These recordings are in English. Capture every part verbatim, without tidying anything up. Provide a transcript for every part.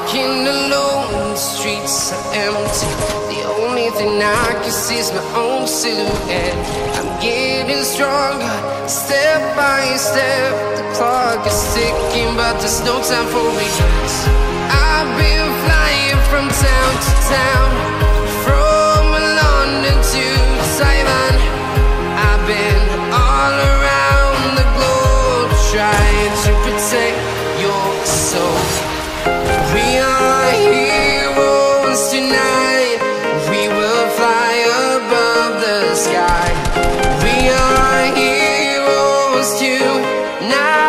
walking alone, the streets are empty. The only thing I can see is my own silhouette. I'm getting stronger, step by step. The clock is ticking, but there's no time for regrets. I've been flying from town to town, from London to Taiwan. I've been all around the globe, trying to protect your soul. We are heroes tonight. We will fly above the sky. We are heroes tonight.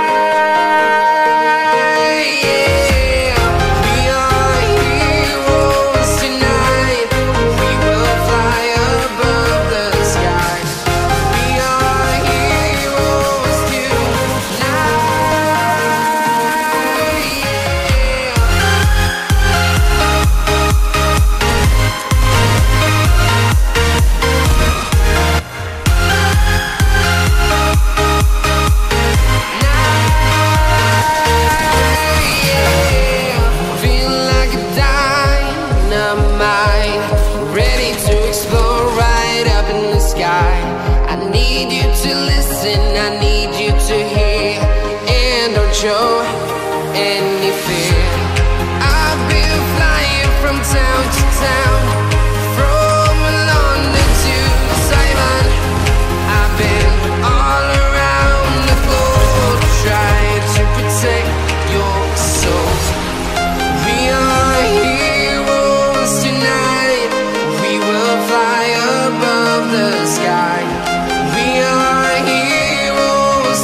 I need you to listen, I need you to hear, and don't show any fear. I've been flying from town to town, from London to Taiwan. I've been all around the globe, trying to protect your soul. We are heroes tonight. We will fly above the sky. We are heroes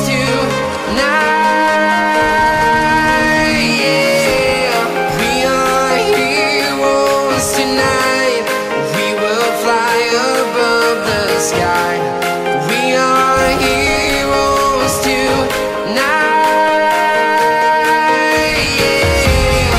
tonight, yeah. We are heroes tonight. We will fly above the sky. We are heroes tonight, yeah.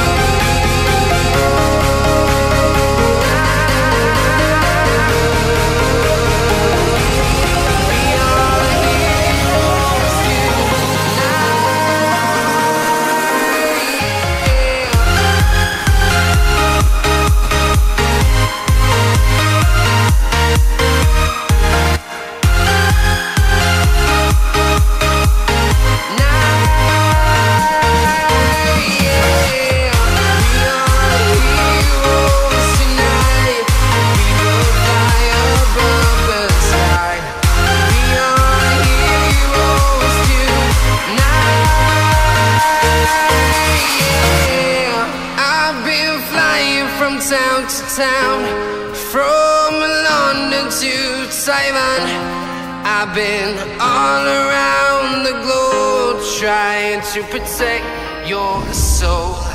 From town to town, from London to Taiwan. I've been all around the globe, trying to protect your soul.